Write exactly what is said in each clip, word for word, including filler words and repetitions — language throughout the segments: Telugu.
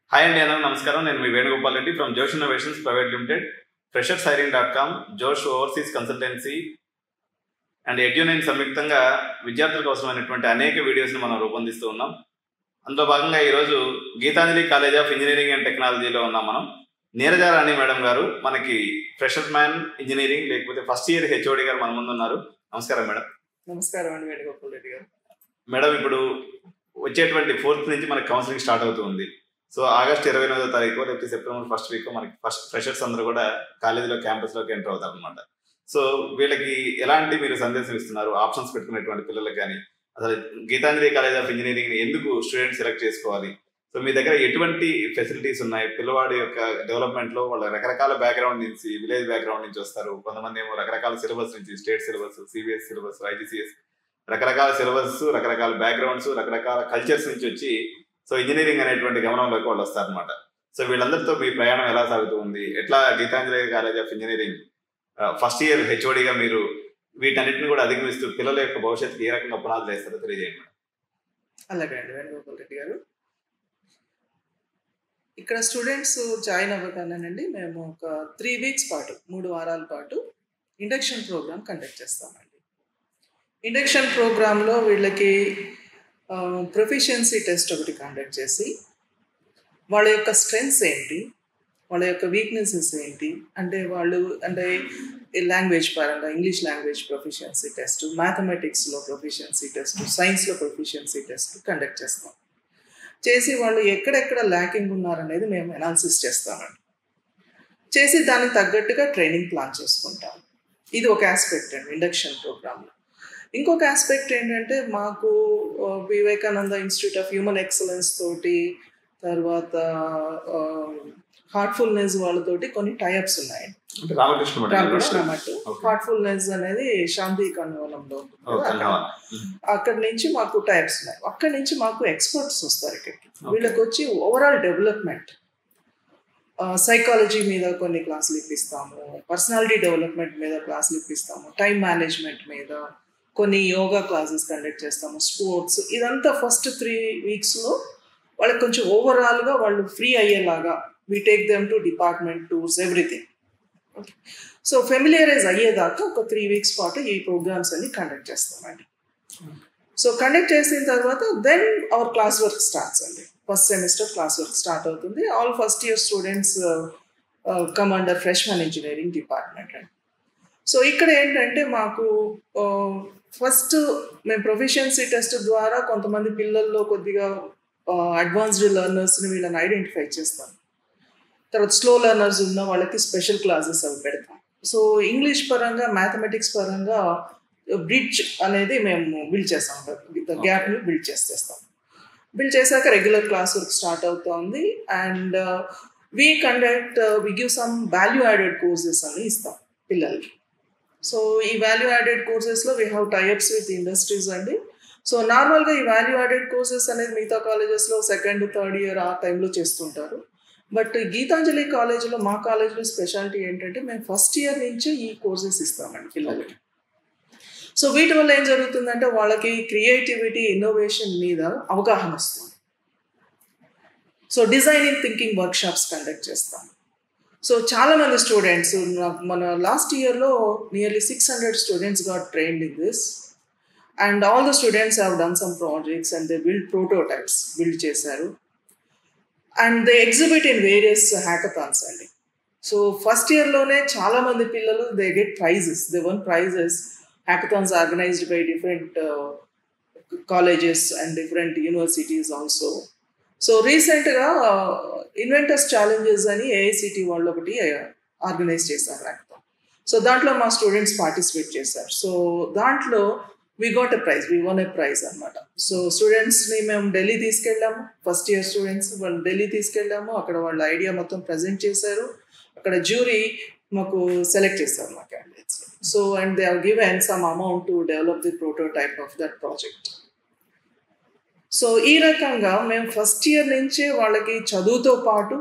హాయ్ అండి, అందరూ నమస్కారం. నేను మీ Venugopal Reddy from Josh innovations private limited, freshers hiring dot com, Josh overseas consultancy and Edunine సంయుక్తంగా విద్యార్థులకు అవసరమైనటువంటి అనేక వీడియోస్ని మనం రూపొందిస్తూ ఉన్నాం. అందులో భాగంగా ఈరోజు Geethanjali college of engineering and టెక్నాలజీలో ఉన్నాం మనం. నీరజ రాణి మేడం గారు మనకి ఫ్రెషర్ మ్యాన్ ఇంజనీరింగ్ లేకపోతే ఫస్ట్ ఇయర్ హెచ్ఓడి గారు మన ముందు ఉన్నారు. నమస్కారం మేడం. నమస్కారం అండి వేణుగోపాల్ రెడ్డి గారు. మేడం, ఇప్పుడు వచ్చేటువంటి ఫోర్త్ నుంచి మనకి కౌన్సిలింగ్ స్టార్ట్ అవుతుంది. సో ఆగస్ట్ ఇరవై ఎనిమిదో తారీఖు లేకపోతే సెప్టెంబర్ ఫస్ట్ వీక్ మనకి ఫస్ట్ ఫ్రెషర్స్ అందరూ కూడా కాలేజీలో క్యాంపస్లోకి ఎంటర్ అవుతారు అనమాట. సో వీళ్ళకి ఎలాంటి మీరు సందేశం ఇస్తున్నారు ఆప్షన్స్ పెట్టుకునేటువంటి పిల్లలకు? కానీ అసలు గీతాంజలి కాలేజ్ ఆఫ్ ఇంజనీరింగ్ ఎందుకు స్టూడెంట్స్ సెలెక్ట్ చేసుకోవాలి? సో మీ దగ్గర ఎటువంటి ఫెసిలిటీస్ ఉన్నాయి? పిల్లవాడి యొక్క డెవలప్మెంట్ లో వాళ్ళ రకరకాల బ్యాక్గ్రౌండ్ నుంచి, విలేజ్ బ్యాక్గ్రౌండ్ నుంచి వస్తారు. కొంతమంది ఏమో రకరకాల సిలబస్ నుంచి, state syllabus, CBSE syllabus, IGCS, రకరకాల సిలబస్, రకరకాల బ్యాక్గ్రౌండ్స్, రకరకాల కల్చర్స్ నుంచి వచ్చి సో ఇంజనీరింగ్ అనేటువంటి గమనంలోకి వాళ్ళు వస్తారనమాట. సో వీళ్ళందరితో మీ ప్రయాణం ఎలా సాగుతూ ఉంది? ఎట్లా Geethanjali college of engineering first year హెచ్ఓడిగా మీరు వీటన్నిటిని కూడా అధిగమిస్తూ పిల్లల యొక్క భవిష్యత్తుకి ఏ రకంగా పునాదులు వేస్తారో తెలియజేయండి. అలాగే అండి వేణుగోపాల్ రెడ్డి గారు. ఇక్కడ స్టూడెంట్స్ జాయిన్ అవ్వగానేనండి మేము ఒక త్రీ వీక్స్ పాటు మూడు వారాల పాటు ఇండక్షన్ ప్రోగ్రామ్ కండక్ట్ చేస్తామండి. ఇండక్షన్ ప్రోగ్రాంలో వీళ్ళకి ప్రొఫిషియన్సీ టెస్ట్ ఒకటి కండక్ట్ చేసి వాళ్ళ యొక్క స్ట్రెంగ్స్ ఏంటి, వాళ్ళ యొక్క వీక్నెసెస్ ఏంటి, అంటే వాళ్ళు అంటే లాంగ్వేజ్ పరంగా ఇంగ్లీష్ లాంగ్వేజ్ ప్రొఫిషియన్సీ టెస్ట్, మ్యాథమెటిక్స్లో ప్రొఫిషియన్సీ టెస్ట్, సైన్స్లో ప్రొఫిషియన్సీ టెస్ట్ కండక్ట్ చేస్తాం. చేసి వాళ్ళు ఎక్కడెక్కడ ల్యాకింగ్ ఉన్నారనేది మేము అనాలిసిస్ చేస్తామండి. చేసి దానికి తగ్గట్టుగా ట్రైనింగ్ ప్లాన్ చేసుకుంటాం. ఇది ఒక ఆస్పెక్ట్ అండి ఇండక్షన్ ప్రోగ్రాంలో. ఇంకొక ఆస్పెక్ట్ ఏంటంటే మాకు Vivekananda institute of human excellence తోటి, తర్వాత హార్ట్ఫుల్నెస్ వాళ్ళతోటి కొన్ని టైఅప్స్ ఉన్నాయి. రామకృష్ణ మఠ్ హార్ట్ఫుల్నెస్ అనేది శాంతి కన్వలంలో, అక్కడి నుంచి మాకు టైప్స్ ఉన్నాయి. అక్కడి నుంచి మాకు ఎక్స్పర్ట్స్ వస్తారు ఇక్కడికి. వీళ్ళకి వచ్చి ఓవరాల్ డెవలప్మెంట్, సైకాలజీ మీద కొన్ని క్లాసులు ఇప్పిస్తాము, పర్సనాలిటీ డెవలప్మెంట్ మీద క్లాసులు ఇప్పిస్తాము, టైం మేనేజ్మెంట్ మీద కొన్ని యోగా క్లాసెస్ కండక్ట్ చేస్తాము, స్పోర్ట్స్. ఇదంతా ఫస్ట్ త్రీ వీక్స్లో వాళ్ళకి కొంచెం ఓవరాల్గా వాళ్ళు ఫ్రీ అయ్యేలాగా we take them to department tours, everything. Okay, so familiarise అయ్యేదాకా ఒక త్రీ వీక్స్ పాటు ఈ ప్రోగ్రామ్స్ అన్ని కండక్ట్ చేస్తామండి. సో కండక్ట్ చేసిన తర్వాత then our class work starts అండి. First semester class work start అవుతుంది. All first year students come under freshman engineering department అండి. సో ఇక్కడ ఏంటంటే మాకు ఫస్ట్ మేము ప్రొఫిషియన్సీ టెస్ట్ ద్వారా కొంతమంది పిల్లల్లో కొద్దిగా అడ్వాన్స్డ్ లెర్నర్స్ని వీళ్ళని ఐడెంటిఫై చేస్తాం. తర్వాత స్లో లెర్నర్స్ ఉన్న వాళ్ళకి స్పెషల్ క్లాసెస్ అవి పెడతాం. సో ఇంగ్లీష్ పరంగా, మ్యాథమెటిక్స్ పరంగా బ్రిడ్జ్ అనేది మేము బిల్డ్ చేస్తాం, గ్యాప్ని బిల్డ్ చేసేస్తాం. బిల్డ్ చేశాక రెగ్యులర్ క్లాస్ వర్క్ స్టార్ట్ అవుతుంది. And we conduct we give some value added courses అని ఇస్తాం పిల్లలకి. సో ఈ వాల్యూ యాడెడ్ కోర్సెస్లో we have tie ups with industries అండి. సో నార్మల్గా ఈ వాల్యూ యాడెడ్ కోర్సెస్ అనేది మిగతా కాలేజెస్లో సెకండ్ థర్డ్ ఇయర్ ఆ టైంలో చేస్తుంటారు. బట్ గీతాంజలి కాలేజీలో, మా కాలేజీలో స్పెషాలిటీ ఏంటంటే మేము ఫస్ట్ ఇయర్ నుంచే ఈ కోర్సెస్ ఇస్తామండి పిల్లలకి. సో వీటి వల్ల ఏం జరుగుతుందంటే వాళ్ళకి క్రియేటివిటీ, ఇన్నోవేషన్ మీద అవగాహన వస్తుంది. So designing thinking workshops conduct చేస్తాం. సో చాలామంది స్టూడెంట్స్, మన లాస్ట్ ఇయర్లో nearly six hundred students got trained in this. And all the students have done some projects and they build prototypes build చేశారు. And they exhibit in various hackathons అండి. సో ఫస్ట్ ఇయర్లోనే చాలామంది పిల్లలు they get prizes, they won prizes. Hackathons organised by different colleges and different universities also. So రీసెంట్గా ఇన్వెంటర్స్ ఛాలెంజెస్ అని ఏఐసిటి వాళ్ళు ఒకటి ఆర్గనైజ్ చేశారు హ్యాకథాన్. సో దాంట్లో మా స్టూడెంట్స్ పార్టిసిపేట్ చేశారు. సో దాంట్లో we got a prize, we won a prize అనమాట. సో స్టూడెంట్స్ని మేము ఢిల్లీ తీసుకెళ్ళాము, ఫస్ట్ ఇయర్ స్టూడెంట్స్ వాళ్ళు ఢిల్లీ తీసుకెళ్ళాము. అక్కడ వాళ్ళ ఐడియా మొత్తం ప్రజెంట్ చేశారు. అక్కడ జ్యూరీ మాకు సెలెక్ట్ చేశారు మా candidates. So and they have given some amount to develop the prototype of that project. So ఈ రకంగా మేము ఫస్ట్ ఇయర్ నుంచే వాళ్ళకి చదువుతో పాటు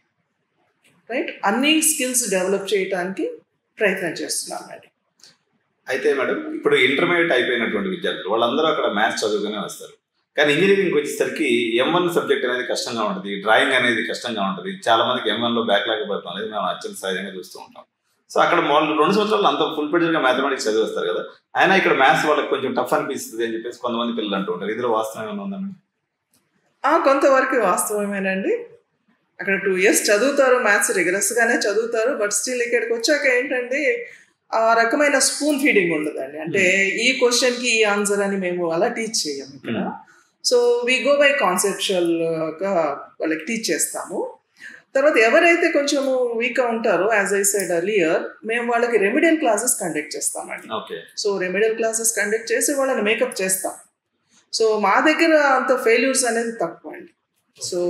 రైట్ అన్ని స్కిల్స్ డెవలప్ చేయడానికి ప్రయత్నం చేస్తున్నాం అండి. అయితే మేడం, ఇప్పుడు ఇంటర్మీడియట్ అయిపోయినటువంటి విద్యార్థులు వాళ్ళందరూ అక్కడ మ్యాథ్స్ చదువుకునే వస్తారు. కానీ ఇంజనీరింగ్కి వచ్చేసరికి ఎం వన్ సబ్జెక్ట్ అనేది కష్టంగా ఉంటుంది, డ్రాయింగ్ అనేది కష్టంగా ఉంటుంది. చాలా మందికి ఎం వన్లో బ్యాక్లాగ్ పడటం అనేది మేము అత్యంత సహజంగా చూస్తూ ఉంటాం. సో అక్కడ వాళ్ళు రెండు సంవత్సరాలు అంత ఫుల్ ప్రెజర్గా మ్యాథమెటిక్స్ చదివి వస్తారు కదా, అయినా ఇక్కడ మ్యాథ్స్ వాళ్ళకి కొంచెం టఫ్ అనిపిస్తుంది అని చెప్పేసి కొంతమంది పిల్లలు అంటూ ఉంటారు. ఇందులో వాస్తవం ఏమైనా ఉందండి? కొంతవరకు వాస్తవమేనండి. అక్కడ టూ ఇయర్స్ చదువుతారు, మ్యాథ్స్ రిగరస్గానే చదువుతారు. బట్ స్టిల్ ఇక్కడికి వచ్చాక ఏంటంటే ఆ రకమైన స్పూన్ ఫీడింగ్ ఉండదండి. అంటే ఈ క్వశ్చన్కి ఈ ఆన్సర్ అని మేము అలా టీచ్ చేయము ఇక్కడ. సో వీ గో బై కాన్సెప్చువల్గా వాళ్ళకి టీచ్ చేస్తాము. తర్వాత ఎవరైతే కొంచెము వీక్గా ఉంటారో, యాజ్ ఐ సెడ్ ఎర్లియర్, మేము వాళ్ళకి రెమెడియల్ క్లాసెస్ కండక్ట్ చేస్తామండి. సో రెమెడియల్ క్లాసెస్ కండక్ట్ చేసి వాళ్ళని మేకప్ చేస్తాం. సో మా దగ్గర అంత ఫెయిల్యూర్స్ అనేది తక్కువ అండి. So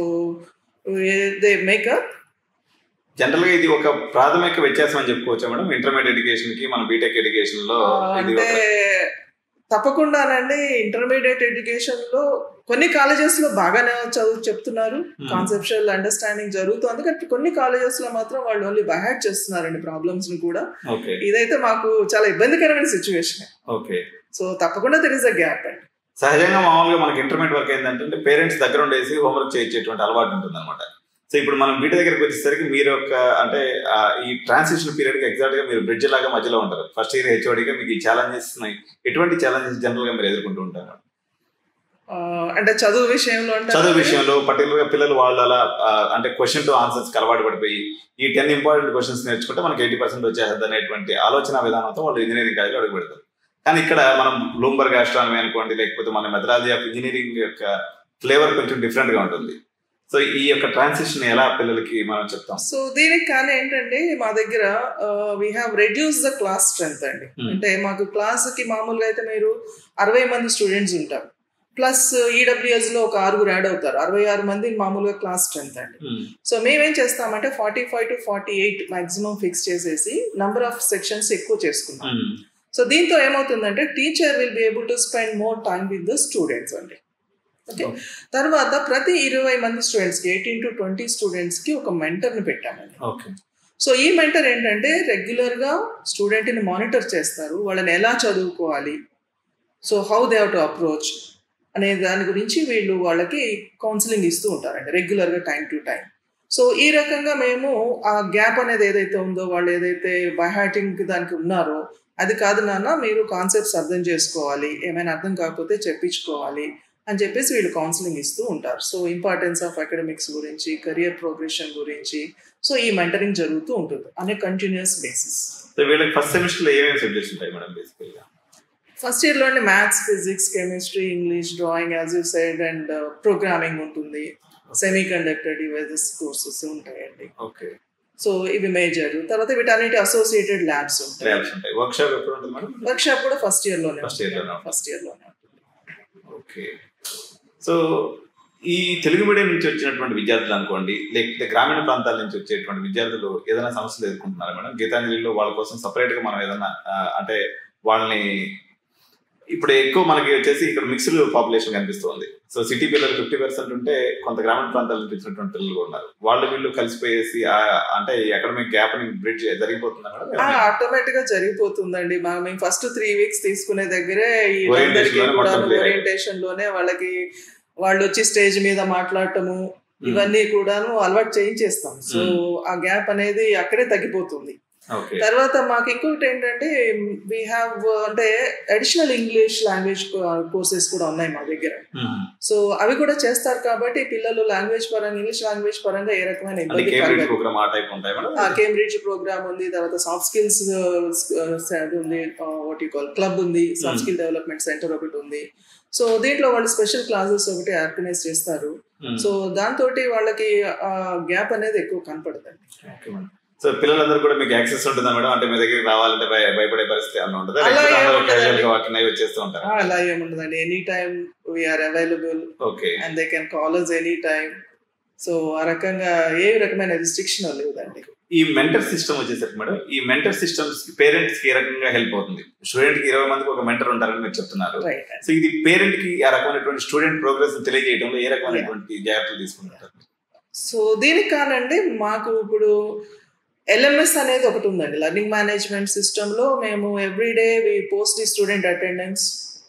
they make up. జనరల్గా ఇది ఒక ప్రాథమిక వ్యత్యాసం అని చెప్పుకోవచ్చా మేడం ఇంటర్మీడియట్ ఎడ్యుకేషన్ కి మన బీటెక్ ఎడ్యుకేషన్ లో? అంటే తప్పకుండానండి. ఇంటర్మీడియట్ ఎడ్యుకేషన్ లో కొన్ని కాలేజెస్ లో బాగానే చదువు చెప్తున్నారు, కాన్సెప్చువల్ అండర్స్టాండింగ్ జరుగుతుంది. కానీ కొన్ని కాలేజెస్ లో మాత్రం వాళ్ళు ఓన్లీ బైహార్ట్ చేస్తున్నారండి ప్రాబ్లమ్స్ ని కూడా. ఇదైతే మాకు చాలా ఇబ్బందికరమైన సిచ్యువేషన్. ఓకే. సో తప్పకుండా దెర్ ఇస్ అ గ్యాప్ అండి. సహజంగా మామూలుగా మనకి ఇంటర్మీడియట్ వరకు ఏంటంటే పేరెంట్స్ దగ్గర ఉండేసి హోంవర్క్ చేయించేటువంటి అలవాటు ఉంటుంది అనమాట. సో ఇప్పుడు మనం బీటెక్ దగ్గరికి వచ్చేసరికి మీరు ఒక అంటే ఈ ట్రాన్సిషన్ పీరియడ్ కి ఎగ్జాక్ట్ గా మీరు బ్రిడ్జ్ లాగా మధ్యలో ఉంటారు. ఫస్ట్ ఇయర్ హెచ్ఓడిగా మీకు ఈ ఛాలెంజెస్ ఉన్నాయి. ఎటువంటి ఛాలెంజెస్ జనరల్ గా మీరు ఎదుర్కొంటూ ఉంటారు? అంటే చదువు విషయంలో చదువు విషయంలో పర్టికులర్ గా పిల్లలు వాళ్ళు అలా అంటే క్వశ్చన్ టు ఆన్సర్స్ అలవాటు పడిపోయి ఈ టెన్ ఇంపార్టెంట్ క్వశ్చన్స్ నేర్చుకుంటే మనకి ఎయిటీ పర్సెంట్ వచ్చేస్తుంది అనేటువంటి ఆలోచన విధానంతో వాళ్ళు ఇంజనీరింగ్ కాలేజీలో అడుగు పెడతారు. కానీ ఇక్కడ మనం బ్లూంబర్గ్ ఆస్ట్రానమీ అనుకోండి, లేకపోతే మన మెథడాలజీ ఆఫ్ ఇంజనీరింగ్ యొక్క ఫ్లేవర్ కొంచెం డిఫరెంట్ గా ఉంటుంది. సో ఈ యొక్క ట్రాన్సిషన్ ఎలా పిల్లలకి మనం చెప్తాం? సో దీనికి కానీ ఏంటంటే మా దగ్గర we have reduce the class strength అండి. అంటే మాకు క్లాస్ కి మామూలుగా అయితే మీరు అరవై మంది స్టూడెంట్స్ ఉంటారు, ప్లస్ ఈడబ్ల్యూఎస్ లో ఒక ఆరుగురు యాడ్ అవుతారు, అరవై ఆరు మంది మామూలుగా క్లాస్ స్ట్రెంత్ అండి. సో మేమేం చేస్తామంటే forty five to forty eight maximum fix చేసేసి నంబర్ ఆఫ్ సెక్షన్స్ ఎక్కువ చేసుకున్నాం. సో దీంతో ఏమవుతుందంటే teacher will be able to spend more time with the students అండి. ఓకే. తర్వాత ప్రతి ఇరవై మంది స్టూడెంట్స్కి ఎయిటీన్ టు ట్వంటీ స్టూడెంట్స్కి ఒక మెంటర్ని పెట్టామండి. సో ఈ మెంటర్ ఏంటంటే రెగ్యులర్గా స్టూడెంట్ని మానిటర్ చేస్తారు, వాళ్ళని ఎలా చదువుకోవాలి, so how they have to approach అనే దాని గురించి వీళ్ళు వాళ్ళకి కౌన్సిలింగ్ ఇస్తూ ఉంటారండి రెగ్యులర్గా టైం టు టైం. సో ఈ రకంగా మేము ఆ గ్యాప్ అనేది ఏదైతే ఉందో, వాళ్ళు ఏదైతే బైహార్టింగ్ దానికి ఉన్నారో అది కాదు నాన్న, మీరు కాన్సెప్ట్స్ అర్థం చేసుకోవాలి, ఏమైనా అర్థం కాకపోతే చెప్పించుకోవాలి అని చెప్పేసి వీళ్ళు కౌన్సిలింగ్ ఇస్తూ ఉంటారు. సో ఇంపార్టెన్స్ ఆఫ్ అకాడమిక్స్ గురించి, కెరియర్ ప్రోగ్రెషన్ గురించి, సో ఈ మెంటరింగ్ జరుగుతూ ఉంటుంది అనే కంటిన్యూస్ బేసిస్. సో వీళ్ళకి ఫస్ట్ సెమిస్టర్ లో ఏమేమి సబ్జెక్ట్స్ ఉంటాయి మేడం బేసికల్గా? ఫస్ట్ ఇయర్ లోనే maths, physics, chemistry, English, drawing as you said and programming ఉంటుంది, సెమీ కండక్టర్ డివైసెస్ కోర్సెస్ ఉంటాయండి. ఓకే. సో ఇవి మేజర్. తర్వాత వీటన్నిటి అసోసియేటెడ్ ల్యాబ్స్ ఉంటాయి. ల్యాబ్స్ ఉంటాయి. వర్క్ షాప్ ఎప్పుడు ఉంటుంది మేడం? వర్క్ షాప్ కూడా ఫస్ట్ ఇయర్ లోనే ఫస్ట్ ఇయర్ లోనే ఫస్ట్ ఇయర్ లోనే ఓకే. సో ఈ తెలుగు మీడియం నుంచి వచ్చినటువంటి విద్యార్థులు అనుకోండి, లేకపోతే గ్రామీణ ప్రాంతాల నుంచి వచ్చేటువంటి విద్యార్థులు ఏదైనా సమస్యలు ఎదుర్కొంటున్నారా మేడం? గీతాంజలిలో వాళ్ళ కోసం సపరేట్ గా మనం ఏదైనా అంటే వాళ్ళని ఇప్పుడు ఎక్కువ మనకి వచ్చేసి ఇక్కడ మిక్స్డ్ పాపులేషన్ కనిపిస్తుంది. సో సిటీ పిల్లలు ఫిఫ్టీ పర్సెంట్ ఉంటే కొంత గ్రామీణ ప్రాంతాల నుంచి వచ్చినటువంటి పిల్లలు కూడా ఉన్నారు. వాళ్ళు వీళ్ళు కలిసిపోయేసి అంటే అకాడమిక్ గ్యాప్ ని బ్రిడ్జ్ జరిగిపోతుందా మేడం? ఆటోమేటిక్ గా జరిగిపోతుందండి. మేము ఫస్ట్ త్రీ వీక్స్ తీసుకునే దగ్గరే ఈ ఓరియంటేషన్ లోనే వాళ్ళకి వాళ్ళు వచ్చి స్టేజ్ మీద మాట్లాడటము ఇవన్నీ కూడాను అలవాటు చేయించేస్తాం. సో ఆ గ్యాప్ అనేది అక్కడే తగ్గిపోతుంది. తర్వాత మాకు ఇంకొకటి ఏంటంటే వీ హ్యావ్ అంటే అడిషనల్ ఇంగ్లీష్ లాంగ్వేజ్ కోర్సెస్ కూడా ఉన్నాయి మా దగ్గర. సో అవి కూడా చేస్తారు కాబట్టి పిల్లలు లాంగ్వేజ్ పరంగా, ఇంగ్లీష్ లాంగ్వేజ్ పరంగా ఏ రకమైన ఇబ్బంది, కేంబ్రిడ్జ్ ప్రోగ్రామ్ ఉంది, తర్వాత సాఫ్ట్ స్కిల్స్ ఉంది, వాట్ యు కాల్ క్లబ్ ఉంది, సాఫ్ట్ స్కిల్ డెవలప్మెంట్ సెంటర్ ఒకటి ఉంది. సో దీంట్లో వాళ్ళు స్పెషల్ క్లాసెస్ ఒకటి ఆర్గనైజ్ చేస్తారు. సో దాంతో వాళ్ళకి గ్యాప్ అనేది ఎక్కువ కనపడుతుంది. సో పిల్లలందరూ కూడా మీకు యాక్సెస్ ఉంటుందా మేడం? అంటే మీ దగ్గరికి రావాలంటే భయపడే పరిస్థితి ఏమైనా ఉంటుందా? వచ్చేస్తూ ఉంటారు? అలా ఏముండదండి. Any time we are available. Okay. And they can call us any time. So ఆ రకంగా ఏ రకమైన రిస్ట్రిక్షన్ లేదండి. ఈ మెంటర్ సిస్టమ్ వచ్చేసరికి మేడం, ఈ మెంటర్ సిస్టమ్స్ పేరెంట్స్ కి ఏ రకంగా హెల్ప్ అవుతుంది? స్టూడెంట్ కి ఇరవై మందికి ఒక మెంటర్ ఉంటారని మీరు చెప్తున్నారు. సో ఇది పేరెంట్ కి ఆ రకమైనటువంటి స్టూడెంట్ ప్రోగ్రెస్ తెలియజేయడంలో ఏ రకమైనటువంటి జాగ్రత్తలు తీసుకుంటారు? సో దీనికి కానండి మాకు ఇప్పుడు ఎల్ఎంఎస్ అనేది ఒకటి ఉందండి, లెర్నింగ్ మేనేజ్మెంట్ సిస్టమ్ లో. మేము everyday we post the student attendance,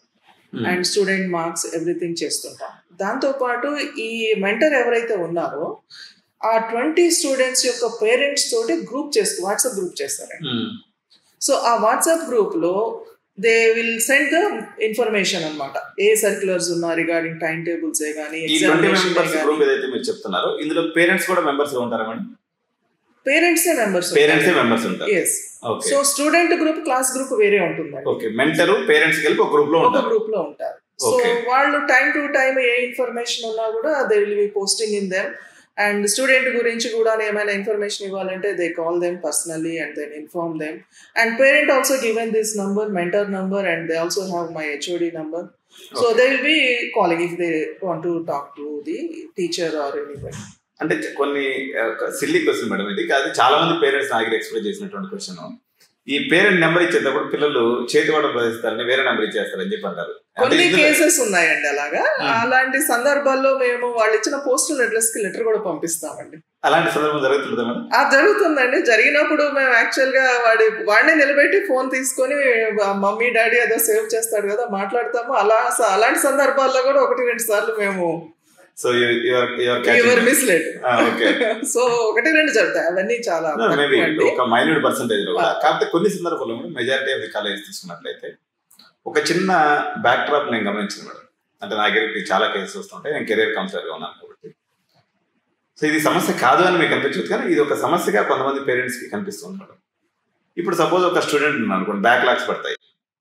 and student marks everything చేస్తుంటాం. దాంతోపాటు ఈ మెంటర్ ఎవరైతే ఉన్నారో ఆ ట్వంటీ స్టూడెంట్స్ యొక్క పేరెంట్స్ తోటి గ్రూప్ చేస్తూ వాట్సాప్ గ్రూప్ చేస్తారండి. సో ఆ వాట్సాప్ గ్రూప్ లో they will send the information అనమాట, ఏ సర్క్యులర్స్ ఉన్నా రిగార్డింగ్ టైం టేబుల్స్ ఏ కానీ చెప్తున్నారు. ఇందులో పేరెంట్స్ కూడా మెంబర్స్ ఉంటారా madam? Parents members parents members ఉంటారు. yes so student group class group వేరే ఉంటుంది. ఓకే, మెంటర్ పేరెంట్స్ కలిపి ఒక గ్రూప్ లో ఉంటారు. గ్రూప్ లో ఉంటారు. సో వాళ్ళు టైం టు టైం ఏ ఇన్ఫర్మేషన్ ఉన్నా కూడా they will be posting in them. And student గురించి కూడా ఏమైనా ఇన్ఫర్మేషన్ ఇవ్వాలంటే they call them personally and then inform them. And parent also given this number, mentor number, and they also have my HOD number. So they will be calling if they want to talk to the teacher or anybody. అంటే కొన్ని సిల్లీ క్వశ్చన్ మేడం ఇది, కాదు చాలా మంది పేరెంట్స్ నాకు ఎక్స్ప్రెస్ చేసినటువంటి క్వశ్చన్, ఈ పేరెంట్ నెంబర్ ఇచ్చేటప్పుడు పిల్లలు చేతి కూడా ప్రదర్శిస్తారని వేరే నెంబర్ ఇచ్చేస్తారని చెప్పి అంటారు. కొన్ని కేసెస్ ఉన్నాయండి అలాగా. అలాంటి సందర్భాల్లో మేము వాళ్ళు ఇచ్చిన పోస్టల్ అడ్రస్ కి లెటర్ కూడా పంపిస్తామండి. అలాంటి సందర్భం జరుగుతుందా మేడం? ఆ జరుగుతుందండి. జరిగినప్పుడు మేము యాక్చువల్ గా వాడి వాడిని నిలబెట్టి ఫోన్ తీసుకొని మమ్మీ డాడీ అదో సేవ్ చేస్తాడు కదా మాట్లాడతాము. అలా అలాంటి సందర్భాల్లో కూడా ఒకటి రెండు సార్లు మేము సో మిస్లెడ్ సో ఒకటి రెండు జరుగుతాయి. అవన్నీ చాలా ఒక మైన్యూట్ పర్సెంటేజ్ లో కూడా. కాకపోతే కొన్ని సందర్భాల్లో మెజారిటీ ఆఫ్ ది కాలేజ్ తీసుకున్నట్లయితే ఒక చిన్న బ్యాక్ డ్రాప్ నేను గమనించింది మేడం. అంటే నా దగ్గరికి చాలా కేసెస్ వస్తుంటాయి, నేను కెరీర్ కౌన్సిలర్ గా ఉన్నాను కాబట్టి. సో ఇది సమస్య కాదు అని మీకు అనిపించదు, కానీ ఇది ఒక సమస్యగా కొంతమంది పేరెంట్స్ కి కనిపిస్తుంది మేడం. ఇప్పుడు సపోజ్ ఒక స్టూడెంట్ ఉన్నాను అనుకోండి, బ్యాక్ లాగ్స్ పడతాయి.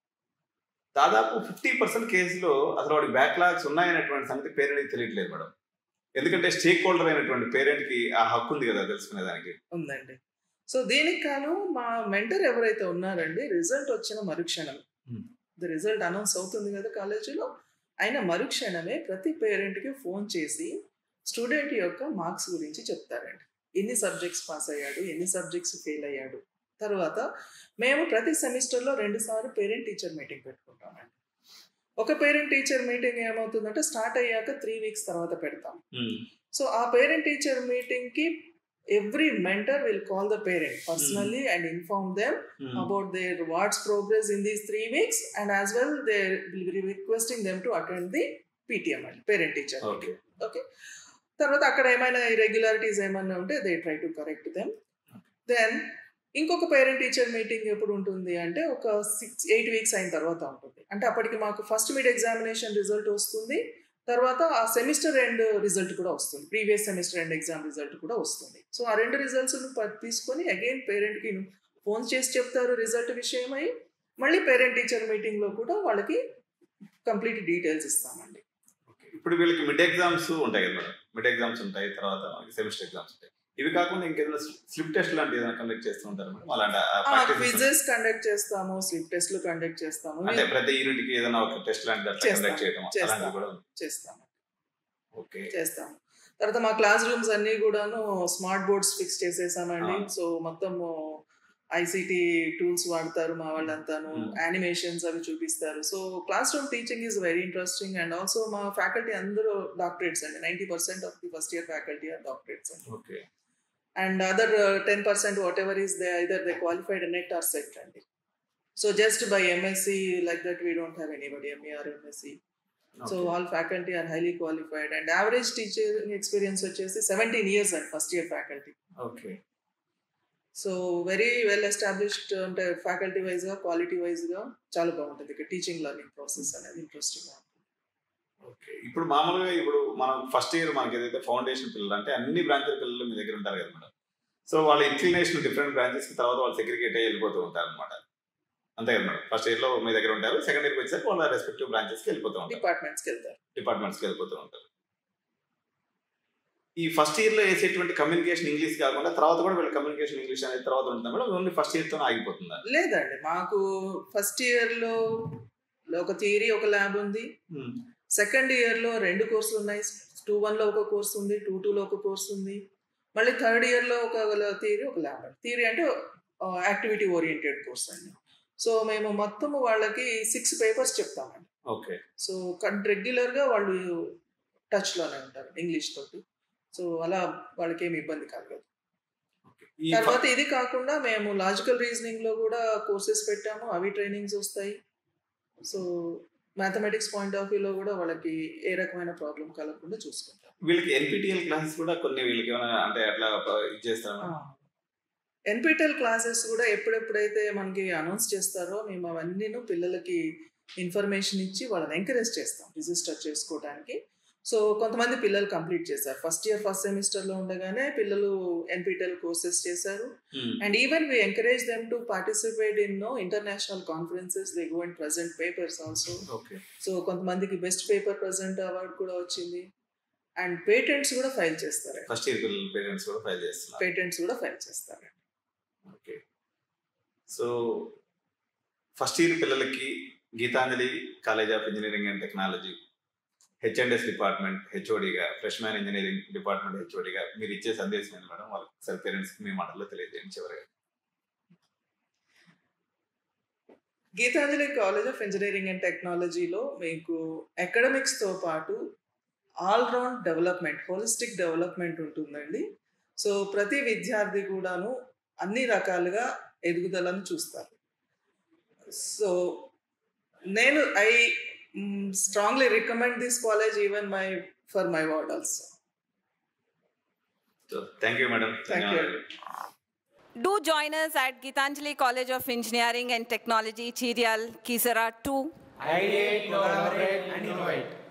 దాదాపు ఫిఫ్టీ పర్సెంట్ కేసులో అసలు వాడికి బ్యాక్లాగ్స్ ఉన్నాయనేటువంటి సంగతి పేరెంట్కి తెలియట్లేదు మేడం. ఎందుకంటే స్టేక్ హోల్డర్ అయినటువంటి పేరెంట్ కి ఆ హక్కు ఉంది కదా తెలుసుకునే దానికి. ఉందండి. సో దీనికి కాను మా మెంటర్ ఎవరైతే ఉన్నారండి, రిజల్ట్ వచ్చిన మరుక్షణం, ది రిజల్ట్ అనౌన్స్ అవుతుంది కదా కాలేజీలో, అయిన మరుక్షణమే ప్రతి పేరెంట్కి ఫోన్ చేసి స్టూడెంట్ యొక్క మార్క్స్ గురించి చెప్తారండి. ఎన్ని సబ్జెక్ట్స్ పాస్ అయ్యాడు, ఎన్ని సబ్జెక్ట్స్ ఫెయిల్ అయ్యాడు. తర్వాత మేము ప్రతి సెమిస్టర్లో రెండు సార్లు పేరెంట్ టీచర్ మీటింగ్ పెట్టుకుంటామండి. ఒక పేరెంట్ టీచర్ మీటింగ్ ఏమవుతుందంటే స్టార్ట్ అయ్యాక త్రీ వీక్స్ తర్వాత పెడతాం. సో ఆ పేరెంట్ టీచర్ మీటింగ్ కి every mentor will call the parent personally and inform them about their ward's progress in these three weeks and as well they will be requesting them to attend the PTM అండి, పేరెంట్ టీచర్ మీటింగ్. ఓకే, తర్వాత అక్కడ ఏమైనా ఇరెగ్యులారిటీస్ ఏమైనా ఉంటే they try to correct them. Then ఇంకొక పేరెంట్ టీచర్ మీటింగ్ ఎప్పుడు ఉంటుంది అంటే ఒక సిక్స్ ఎయిట్ వీక్స్ అయిన తర్వాత ఉంటుంది. అంటే అప్పటికి మాకు ఫస్ట్ మిడ్ ఎగ్జామినేషన్ రిజల్ట్ వస్తుంది, తర్వాత ఆ సెమిస్టర్ ఎండ్ రిజల్ట్ కూడా వస్తుంది, previous semester end exam result కూడా వస్తుంది. సో ఆ రెండు రిజల్ట్స్ తీసుకొని అగైన్ పేరెంట్కి ఫోన్ చేసి చెప్తారు రిజల్ట్ విషయమై. మళ్ళీ పేరెంట్ టీచర్ మీటింగ్లో కూడా వాళ్ళకి కంప్లీట్ డీటెయిల్స్ ఇస్తామండి. ఇప్పుడు వీళ్ళకి మిడ్ ఎగ్జామ్స్ ఉంటాయి కదా మేడం, మిడ్ ఎగ్జామ్స్ ఉంటాయి, తర్వాత సెమిస్టర్ ఎగ్జామ్స్ ఉంటాయి. ఇవి కాకుండా ఇంకేదైనా స్లిప్ టెస్ట్ లాంటి ఏదైనా కండక్ట్ చేస్తూ ఉంటారు మేడం? అలాంటి క్విజెస్ కండక్ట్ చేస్తాము, స్లిప్ టెస్ట్లు కండక్ట్ చేస్తాము. అంటే ప్రతి యూనిట్ కి ఏదైనా ఒక టెస్ట్ లాంటి కండక్ట్ చేయడం అలాంటివి కూడా చేస్తాము. ఓకే, చేస్తాము. తర్వాత మా క్లాస్ రూమ్స్ అన్ని కూడాను స్మార్ట్ బోర్డ్స్ ఫిక్స్ చేసేసామండి. సో మొత్తము ఐసిటి టూల్స్ వాడతారు మా వాళ్ళంతాను, యానిమేషన్స్ అవి చూపిస్తారు. So classroom teaching is very interesting. And also మా ఫ్యాకల్టీ అందరూ డాక్టరేట్స్ అండి. Ninety percent of the first year faculty are doctorates అండి. Okay, and other ten percent whatever is they either they qualified NET or SET అండి. So just by MSc like that we don't have anybody MA are MSc. So all faculty are highly qualified. And average teaching experience వచ్చేసి సెవెంటీన్ ఇయర్స్ అండి first year faculty. Okay, so very well established, అంటే ఫ్యాకల్టీ వైజ్గా క్వాలిటీ వైజ్గా చాలా బాగుంటుంది ఇక్కడ టీచింగ్ లెర్నింగ్ ప్రాసెస్ అనేది ఇంట్రెస్టింగ్గా ఉంటుంది. ఓకే, ఇప్పుడు మామూలుగా ఇప్పుడు మనం ఫస్ట్ ఇయర్ మనకి ఏదైతే ఫౌండేషన్ పిల్లలు అంటే అన్ని బ్రాంచెల పిల్లలు మీ దగ్గర ఉంటారు కదా మేడం. సో వాళ్ళ ఇంక్లినేషన్ డిఫరెంట్ బ్రాంచెస్ కి తర్వాత వాళ్ళు సెగ్రిగేట్ అయ్యి వెళ్ళిపోతూ ఉంటారు అనమాట. అంతే కదా మేడం? ఫస్ట్ ఇయర్ లో మీ దగ్గర ఉంటారు, సెకండ్ ఇయర్కి వచ్చేసరికి వాళ్ళ రెస్పెక్టివ్ బ్రాంచెస్కి వెళ్ళిపోతూ ఉంటారు, డిపార్ట్మెంట్స్కి వెళ్తారు డిపార్ట్మెంట్స్కి వెళ్ళిపోతూ ఉంటారు. ఈ ఫస్ట్ ఇయర్ లో వేసేటువంటి కమ్యూనికేషన్ ఇంగ్లీష్ కాకుండా తర్వాత కూడా వీళ్ళ కమ్యూనికేషన్ ఇంగ్లీష్ అనేది తర్వాత ఉంటుంది మేడం? ఓన్లీ ఫస్ట్ ఇయర్ తో ఆగిపోతుందా? లేదండి, మాకు ఫస్ట్ ఇయర్ లో ఒక థియరీ ఒక ల్యాబ్ ఉంది. సెకండ్ ఇయర్ లో రెండు కోర్సులు ఉన్నాయి. టూ వన్ లో ఒక కోర్సు ఉంది, టూ టూ లో ఒక కోర్సు ఉంది. మళ్ళీ థర్డ్ ఇయర్ లో ఒక థియరీ ఒక ల్యాబ్. థియరీ అంటే యాక్టివిటీ ఓరియంటెడ్ కోర్స్ అండి. సో మేము మొత్తం వాళ్ళకి సిక్స్ పేపర్స్ చెప్తామండి. ఓకే, సో రెగ్యులర్ గా వాళ్ళు టచ్ లోనే ఉంటారు ఇంగ్లీష్ తోటి. సో అలా వాళ్ళకి ఏమి ఇబ్బంది కలగదు. తర్వాత ఇది కాకుండా మేము లాజికల్ రీజనింగ్ లో కూడా కోర్సెస్ పెట్టాము, అవి ట్రైనింగ్స్ వస్తాయి. సో మ్యాథమెటిక్స్ పాయింట్ ఆఫ్ వ్యూలో కూడా వాళ్ళకి ఏ రకమైన ప్రాబ్లం కలగకుండా చూసుకుంటాం. వీళ్ళకి ఎన్పిటిఎల్ క్లాసెస్ కూడా కొన్ని వీళ్ళకి ఏమైనా అంటే అట్లా ఇది చేస్తారా? ఎన్పిటిఎల్ క్లాసెస్ కూడా ఎప్పుడెప్పుడైతే మనకి అనౌన్స్ చేస్తారో మేము అవన్నీ పిల్లలకి ఇన్ఫర్మేషన్ ఇచ్చి వాళ్ళని ఎంకరేజ్ చేస్తాం రిజిస్టర్ చేసుకోవడానికి. సో కొంతమంది పిల్లలు కంప్లీట్ చేశారు. ఫస్ట్ ఇయర్ ఫస్ట్ సెమిస్టర్లో ఉండగానే పిల్లలు ఎన్పిటిఎల్ కోర్సెస్ చేశారు. And even we encourage them to participate in no international conferences. They go and present papers also. So కొంతమందికి బెస్ట్ పేపర్ ప్రజెంట్ అవార్డు కూడా వచ్చింది. అండ్ పేటెంట్స్ కూడా ఫైల్ చేస్తారు. ఫస్ట్ ఇయర్ పిల్లలు పేటెంట్స్ కూడా ఫైల్ చేస్తారు. పేటెంట్స్ కూడా ఫైల్ చేస్తారు. ఓకే. సో ఫస్ట్ ఇయర్ పిల్లలకి Geethanjali college of engineering and technology H and S department హెచ్ఓడిగా, ఫ్రెష్మ్యాన్ ఇంజనీరింగ్ డిపార్ట్మెంట్ హెచ్ఓడిగా మీరు ఇచ్చే సందేశం ఏంటి మేడం? వాళ్ళకి ఒకసారి పేరెంట్స్కి మీ మాటల్లో తెలియజేయండి చివరిగా. Geethanjali college of engineering and టెక్నాలజీలో మీకు అకాడమిక్స్తో పాటు ఆల్రౌండ్ డెవలప్మెంట్, హోలిస్టిక్ డెవలప్మెంట్ ఉంటుందండి. సో ప్రతి విద్యార్థి కూడాను అన్ని రకాలుగా ఎదుగుదలను చూస్తారు. సో నేను I strongly recommend this college even my for my ward also. So thank you madam. Thank you. Do join us at Geetanjali College of Engineering and Technology, Chirial, Kisara two. Ideate, collaborate and innovate.